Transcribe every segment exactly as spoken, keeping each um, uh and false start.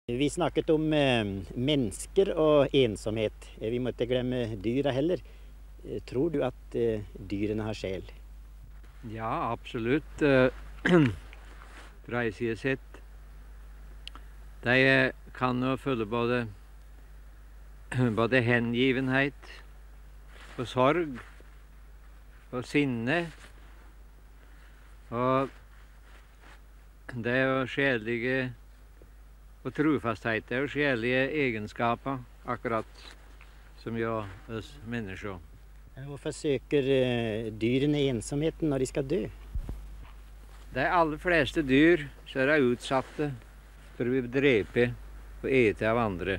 Vi snakket om eh, mennesker og ensomhet. Eh, Vi må ikke glemme dyra heller. Eh, Tror du at eh, dyrene har sjel? Ja, absolutt. eh, Fra ei side sett. De eh, kan jo føle både, både hengivenhet og sorg og sinne. Og det er jo sjelige og trofasthet. Det er jo sjelige egenskaper, akkurat som jo oss mennesker. Eh, Hvorfor søker eh, dyrene ensomheten når de skal dø? De aller fleste dyr så er de utsatte for å bli drept og ete av andre.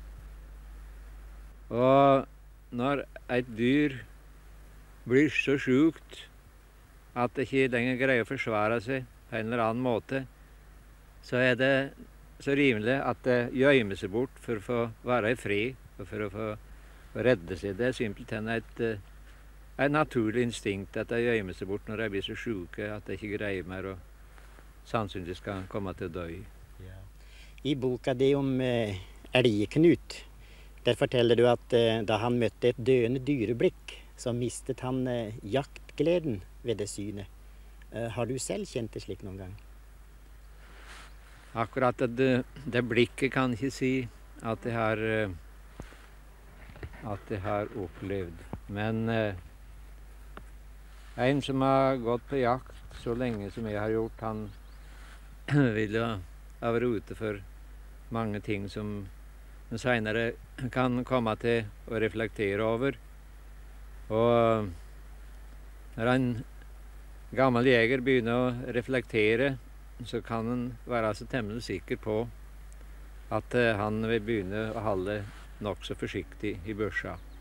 Og når et dyr blir så sjukt at det ikke lenger greier å forsvare seg på en eller annen måte, så er det så rimelig at det gjemmer seg bort for å få være i fred og for å få redde seg. Det er simpelthen et, eh, et naturlig instinkt at de gjemmer seg bort når de blir så sjuke at de ikke greier mer og sannsynligvis skal komme til å dø. I boka di om eh, Elgknut, der forteller du at eh, da han møtte et døende dyreblikk, så mistet han eh, jaktgleden ved det synet. Eh, Har du selv kjent det slik noen gang? Akkurat det, det blikket kan ikke si at jeg har, eh, at jeg har opplevd. Men eh, en som har gått på jakt så lenge som jeg har gjort, han vil jo ha vært ute for mange ting som en senere kan komme til å reflektere over. Og når en gammel jeger begynner å reflektere, så kan en være så temmelig sikker på at eh, han vil begynne å holde nokså forsiktig i børsa.